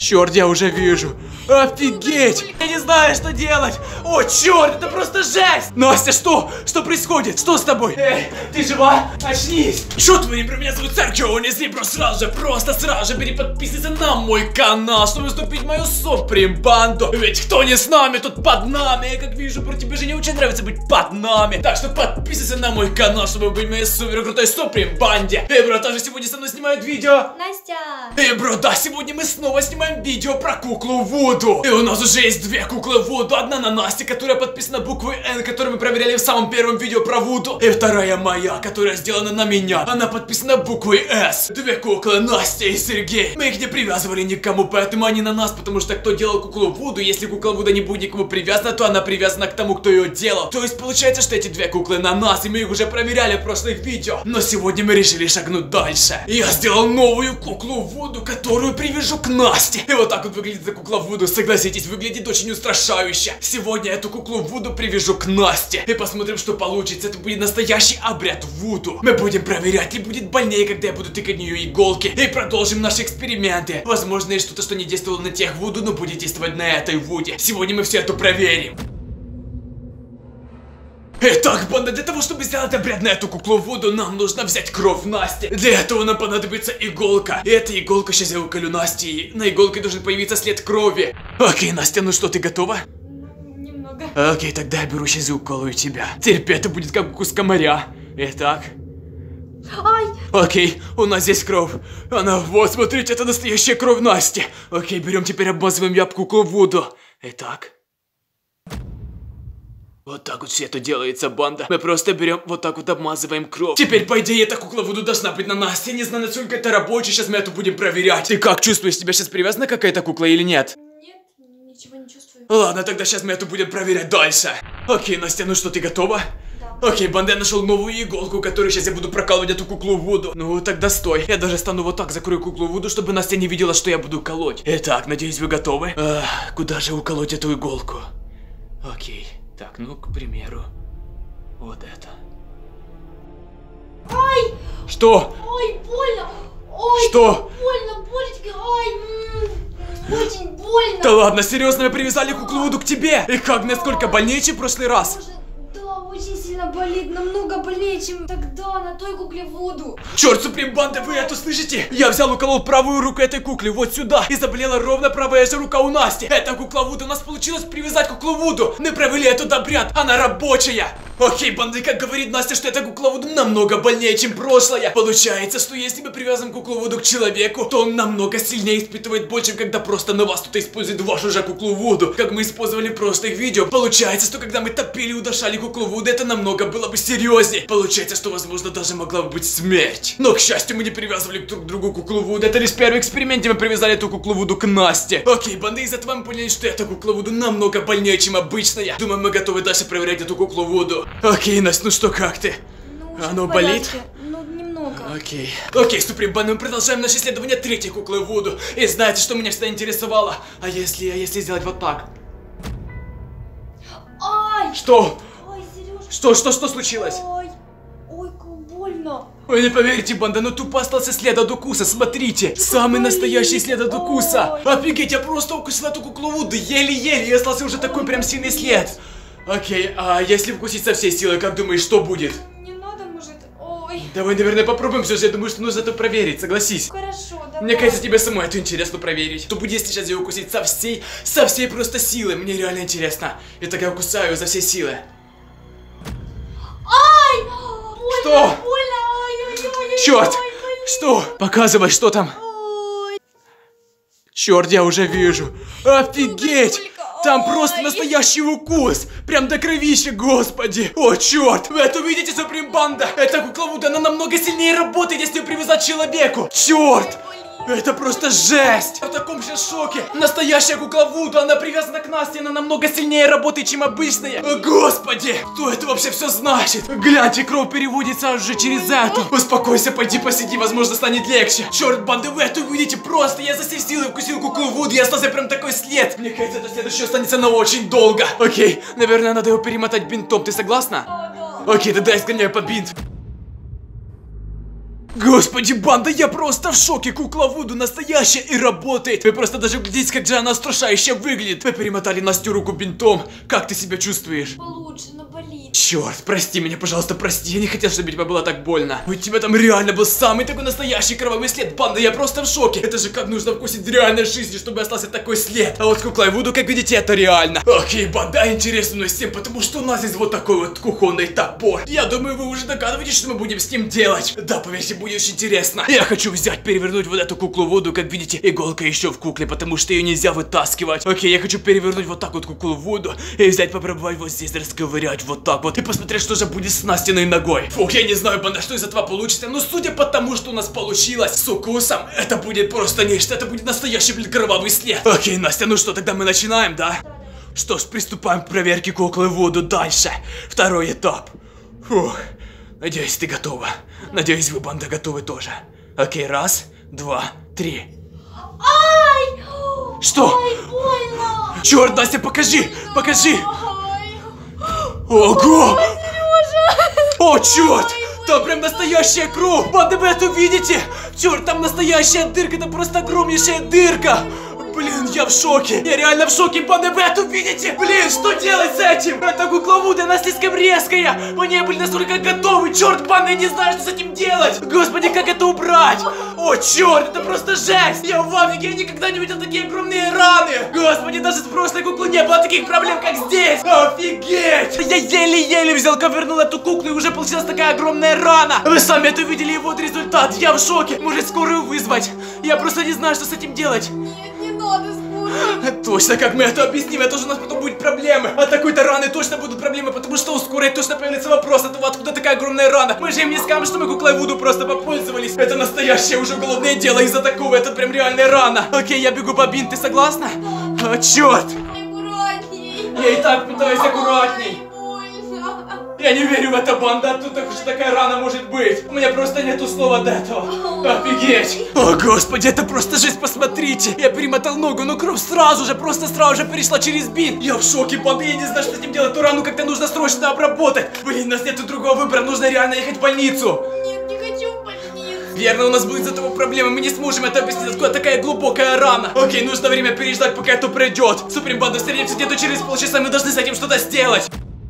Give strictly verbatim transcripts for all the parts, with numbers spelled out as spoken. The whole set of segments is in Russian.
Черт, я уже вижу. Офигеть! Я не знаю, что делать. О, черт, это просто жесть! Настя, что? Что происходит? Что с тобой? Эй, ты жива? Очнись! Что творим? Про меня зовут Серджио, если просто сразу же, просто сразу же бери подписывайся на мой канал, чтобы вступить в мою суприм банду. Ведь кто не с нами, тот под нами. Я как вижу, про тебе же не очень нравится быть под нами. Так что подписывайся на мой канал, чтобы быть в моей супер крутой суприм банде. Эй, бро, тоже сегодня со мной снимают видео. Настя! Эй, бро, да, сегодня мы снова снимаем видео про куклу Вуду. И у нас уже есть две куклы Вуду. Одна на Насте, которая подписана буквой Н, которую мы проверяли в самом первом видео про Вуду. И вторая моя, которая сделана на меня. Она подписана буквой С. Две куклы, Настя и Сергей. Мы их не привязывали никому, поэтому они на нас, потому что кто делал куклу Вуду, если кукла Вуду не будет никому привязана, то она привязана к тому, кто ее делал. То есть получается, что эти две куклы на нас, и мы их уже проверяли в прошлых видео. Но сегодня мы решили шагнуть дальше. И я сделал новую куклу Вуду, которую привяжу к Насте. И вот так вот выглядит эта кукла Вуду. Согласитесь, выглядит очень устрашающе. Сегодня эту куклу Вуду привяжу к Насте. И посмотрим, что получится. Это будет настоящий обряд Вуду. Мы будем проверять, и будет больнее, когда я буду тыкать в нее иголки. И продолжим наши эксперименты. Возможно, есть что-то, что не действовало на тех Вуду, но будет действовать на этой Вуде. Сегодня мы все это проверим. Итак, банда, для того, чтобы сделать обряд на эту куклу Вуду, нам нужно взять кровь Насти. Для этого нам понадобится иголка. И эта иголка сейчас я уколю Насти, и на иголке должен появиться след крови. Окей, Настя, ну что, ты готова? Немного. Окей, тогда я беру сейчас и уколую тебя. Терпи, это будет как укус комаря. Итак. Ай! Окей, у нас здесь кровь. Она, вот, смотрите, это настоящая кровь Насти. Окей, берем теперь, обмазываем я куклу Вуду. Итак. Вот так вот все это делается, банда. Мы просто берем, вот так вот обмазываем кровь. Теперь, по идее, эта кукла Вуду должна быть на Насте. Я не знаю, насколько это рабочее, сейчас мы это будем проверять. Ты как чувствуешь, тебя сейчас привязана какая-то кукла или нет? Нет, ничего не чувствую. Ладно, тогда сейчас мы это будем проверять дальше. Окей, Настя, ну что, ты готова? Да. Окей, банда, я нашел новую иголку, которую сейчас я буду прокалывать эту куклу Вуду. Ну, тогда стой. Я даже стану вот так, закрою куклу Вуду, чтобы Настя не видела, что я буду колоть. Итак, надеюсь, вы готовы? Ах, куда же уколоть эту иголку? Окей. Так, ну, к примеру, вот это. Ай! Что? Ой, больно! Ой, Что? больно, болечки! Ай! м, Очень больно! Да ладно, серьезно, мы привязали куклу Вуду к тебе? И как, насколько больнее, чем в прошлый раз? Боже, да, очень сильно болит, намного больнее, чем тогда на той кукле Вуду. Черт, Суприм Банда, вы это слышите? Я взял, уколол правую руку этой куклы вот сюда. И заболела ровно правая же рука у Насти. Эта кукла Вуду, у нас получилось привязать куклу Вуду. Мы провели этот обряд, она рабочая. Окей, банды, как говорит Настя, что эта кукла Вуду намного больнее, чем прошлая. Получается, что если мы привязываем куклу Вуду к человеку, то он намного сильнее испытывает боль, чем когда просто на вас кто-то использует вашу же куклу Вуду. Как мы использовали в прошлых видео. Получается, что когда мы топили и удушали куклу Вуду, это намного было бы серьезнее. Получается, что возможно даже могла бы быть смерть. Но, к счастью, мы не привязывали друг к другу куклу Вуду. Это лишь в первом эксперименте мы привязали эту куклу Вуду к Насте. Окей, банды, из этого мы поняли, что эта кукла Вуду намного больнее, чем обычная. Думаю, мы готовы дальше проверять эту куклу Вуду. Окей, Настя, ну что, как ты? Ну, уже Оно в порядке. болит? Ну, немного. Окей. Окей, Суприм Банд, мы продолжаем наше исследование третьей куклы Вуду. И знаете, что меня всегда интересовало? А если, а если сделать вот так? Ай! Что? Ой, Сережа. Что, что, что случилось? Ой, ой, как больно. Вы не поверите, банда, но тупо остался след от укуса, смотрите. Самый настоящий след от укуса. Ой. Офигеть, я просто укусил эту куклу Вуду, еле-еле, и остался уже такой прям сильный след. Окей, а если вкусить со всей силы, как думаешь, что будет? Не надо, может. Ой. Давай, наверное, попробуем все же, я думаю, что нужно это проверить, согласись. Хорошо, давай. Мне кажется, тебе самой это интересно проверить. Что будет, если сейчас я укусить со всей, со всей просто силы? Мне реально интересно. Итак, я укусаю за все силы. Ай! Больно, Что? больно, ой-ой-ой. Черт! Что? Показывай, что там. Ой. Черт, я уже вижу. Офигеть! Только. Там Ой. просто настоящий укус. Прям до кровища, господи. О, черт! Вы это видите, Суприм Банда? Эта кукла Вуду, она намного сильнее работает, если ее привязать к человеку. Черт! Это просто жесть! Я в таком же шоке! Настоящая кукла Вуду, она привязана к Насте, она намного сильнее работает, чем обычная! О, господи! Что это вообще все значит? Гляньте, кровь переводится уже через эту! Успокойся, пойди посиди, возможно станет легче! Черт, банды, вы это увидите просто! Я за все силы вкусил куклу Вуду, и остался прям такой след! Мне кажется, это следующее останется на очень долго! Окей, наверное, надо его перемотать бинтом, ты согласна? Да, да. Окей, тогда я сгоняю под бинт. Господи, банда, я просто в шоке. Кукла Вуду настоящая и работает. Вы просто даже глядите, как же она устрашающе выглядит. Вы перемотали Настю руку бинтом. Как ты себя чувствуешь? Получше, но болит. Черт, прости меня, пожалуйста, прости. Я не хотел, чтобы тебе было так больно. У тебя там реально был самый такой настоящий кровавый след. Банда, я просто в шоке. Это же как нужно вкусить реальной жизни, чтобы остался такой след. А вот с куклой Вуду, как видите, это реально. Окей, банда, интересно, но с тем, потому что у нас есть вот такой вот кухонный топор. Я думаю, вы уже догадываетесь, что мы будем с ним делать. Да, поверьте, будет очень интересно. Я хочу взять, перевернуть вот эту куклу Вуду, как видите, иголка еще в кукле, потому что ее нельзя вытаскивать. Окей, я хочу перевернуть вот так вот куклу Вуду и взять, попробовать вот здесь расковырять вот так вот и посмотреть, что же будет с Настиной ногой. Фух, я не знаю, банда, что из этого получится, но судя по тому, что у нас получилось с укусом, это будет просто нечто, это будет настоящий, блин, кровавый след. Окей, Настя, ну что, тогда мы начинаем, да? Что ж, приступаем к проверке куклы Вуду дальше. Второй этап. Фух. Надеюсь, ты готова. Надеюсь, вы, банда, готовы тоже. Окей, раз, два, три. Ай! Что? Ай, больно! Черт, Настя, покажи! Покажи! Ай. Ого! Ой, Сережа! О, черт! Там прям настоящая кровь! Банда, вы это видите? Черт, там настоящая дырка, это просто огромнейшая дырка! Блин, я в шоке! Я реально в шоке, банда, вы это видите? Блин, что делать с этим? Это кукла Вуду, она слишком резкая! Мы не были настолько готовы! Черт, банда, я не знаю, что с этим делать! Господи, как это убрать? О, черт, это просто жесть! Я в афиге, я никогда не видел такие огромные раны! Господи, даже с прошлой куклы не было таких проблем, как здесь! Офигеть! Я еле-еле взял, ковернул эту куклу, и уже получилась такая огромная рана! Вы сами это видели, и вот результат! Я в шоке! Может, скорую вызвать? Я просто не знаю, что с этим делать! Точно, как мы это объясним, это же у нас потом будут проблемы. От такой-то раны точно будут проблемы, потому что у скорой точно появится вопрос от того, откуда такая огромная рана. Мы же им не скажем, что мы куклой Вуду просто попользовались. Это настоящее уже уголовное дело из-за такого, это прям реальная рана. Окей, я бегу по бин, ты согласна? О, черт! Аккуратней. Я и так пытаюсь аккуратней. Я не верю в это, банда, тут так уж такая рана может быть. У меня просто нету слова до этого. Офигеть. О, господи, это просто жесть, посмотрите. Я перемотал ногу, но кровь сразу же, просто сразу же перешла через бинт. Я в шоке, банда, я не знаю, что с этим делать. Эту рану как-то нужно срочно обработать. Блин, у нас нету другого выбора, нужно реально ехать в больницу. Нет, не хочу в больницу. Верно, у нас будет из-за того проблемы, мы не сможем это объяснить, откуда такая глубокая рана. Окей, нужно время переждать, пока это пройдет. Суприм, банда, встретимся где-то через полчаса, мы должны с этим что-то сделать.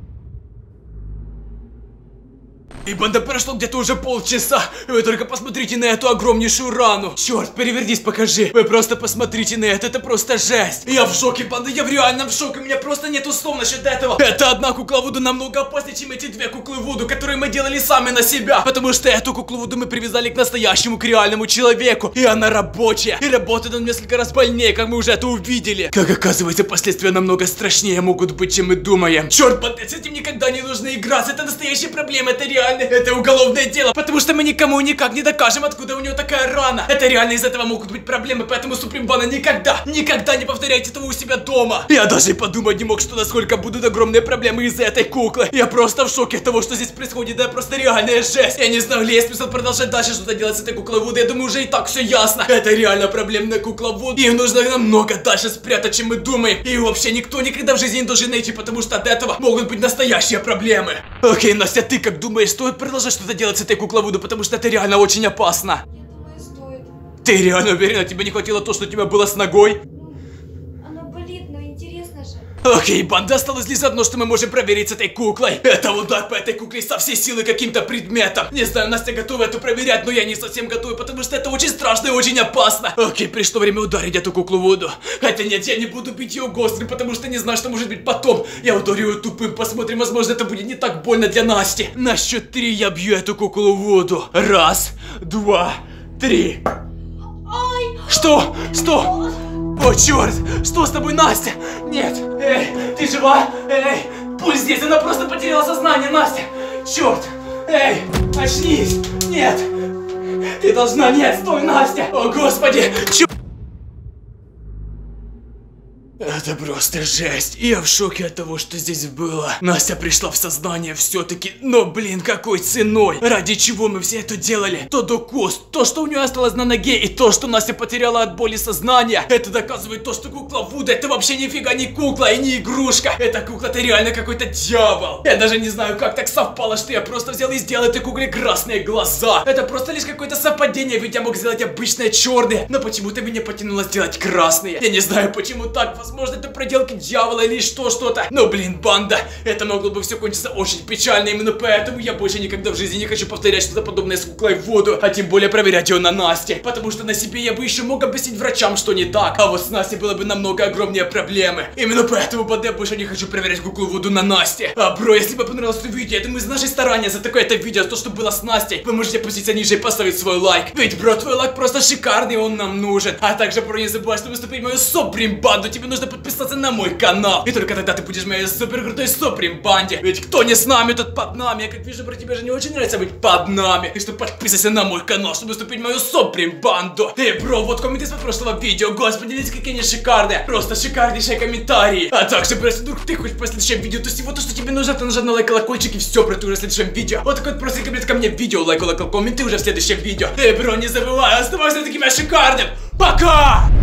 И, банда, прошло где-то уже полчаса. Вы только посмотрите на эту огромнейшую рану. Черт, перевернись, покажи. Вы просто посмотрите на это, это просто жесть. Я в шоке, банда, я в реальном шоке. У меня просто нету слов насчет этого. Это одна кукла Вуду намного опаснее, чем эти две куклы Вуду, которые мы делали сами на себя. Потому что эту куклу Вуду мы привязали к настоящему, к реальному человеку. И она рабочая. И работает он несколько раз больнее, как мы уже это увидели. Как оказывается, последствия намного страшнее могут быть, чем мы думаем. Черт, банда, с этим никогда не нужно играться. Это настоящая проблема, это реально. Это уголовное дело, потому что мы никому никак не докажем, откуда у него такая рана. Это реально, из этого могут быть проблемы, поэтому, Суприм, банда, никогда, никогда не повторяйте этого у себя дома. Я даже подумать не мог, что насколько будут огромные проблемы из-за этой куклы. Я просто в шоке от того, что здесь происходит, это просто реальная жесть. Я не знаю, ли есть смысл продолжать дальше что-то делать с этой куклой Вуду, я думаю, уже и так все ясно. Это реально проблемная кукла Вуду, ее нужно намного дальше спрятать, чем мы думаем. И вообще никто никогда в жизни не должен найти, потому что от этого могут быть настоящие проблемы. Окей, Настя, ты как думаешь, стоит продолжать что-то делать с этой куклой Вуду, потому что это реально очень опасно. Я думаю, стоит. Ты реально уверена, тебе не хватило то, что у тебя было с ногой? Она болит, но интересно же. Окей, банда, осталось лишь одно, что мы можем проверить с этой куклой. Это удар по этой кукле со всей силы каким-то предметом. Не знаю, Настя готова это проверять, но я не совсем готова, потому что это очень страшно и очень опасно. Окей, пришло время ударить эту куклу Вуду. Хотя нет, я не буду бить ее гострым, потому что не знаю, что может быть потом. Я ударю ее тупым, посмотрим, возможно, это будет не так больно для Насти. На счет три я бью эту куклу Вуду. Раз, два, три. Ай! Что? Что? О, черт! Что с тобой, Настя? Нет! Эй, ты жива? Эй, пульс здесь, она просто потеряла сознание, Настя! Черт! Эй, очнись! Нет! Ты должна... Нет, стой, Настя! О, господи! Черт! Это просто жесть. Я в шоке от того, что здесь было. Настя пришла в сознание все-таки. Но, блин, какой ценой? Ради чего мы все это делали? То докус, то, что у нее осталось на ноге, и то, что Настя потеряла от боли сознания. Это доказывает то, что кукла Вуда это вообще нифига не кукла и не игрушка. Эта кукла-то реально какой-то дьявол. Я даже не знаю, как так совпало, что я просто взял и сделал этой кукле красные глаза. Это просто лишь какое-то совпадение, ведь я мог сделать обычные черные, но почему-то меня потянуло сделать красные. Я не знаю, почему так. Возможно, это проделки дьявола или что что-то. Но, блин, банда, это могло бы все кончиться очень печально. Именно поэтому я больше никогда в жизни не хочу повторять что-то подобное с куклой Вуду, а тем более проверять ее на Насте. Потому что на себе я бы еще мог объяснить врачам, что не так. А вот с Настей было бы намного огромнее проблемы. Именно поэтому, банда, я больше не хочу проверять куклу Вуду на Насте. А, бро, если вам понравилось это видео, я думаю, за наши старания, за такое-то видео, то, что было с Настей, вы можете опуститься ниже и поставить свой лайк. Ведь, бро, твой лайк просто шикарный, он нам нужен. А также, бро, не забывай, что выступить в мою соприм-банду, тебе нужно подписаться на мой канал. И только тогда ты будешь в моей супер крутой соприм-банде. Ведь кто не с нами, тот под нами. Я как вижу, бро, тебе же не очень нравится быть под нами. И что подписывайся на мой канал, чтобы выступить в мою соприм-банду. Эй, бро, вот комменты с прошлого видео. Господи, видите, какие они шикарные. Просто шикарнейшие комментарии. А также, бро, если вдруг ты хочешь по следующем видео, то всего то, что тебе нужно, то нажать на лайк, колокольчик и все, бро, ты уже в следующем видео. Вот такой вот просто коммент ко мне в видео, лайк, лайк, комменты уже в следующем видео. Эй, бро, не забывай, оставайся таким шикарным. Пока!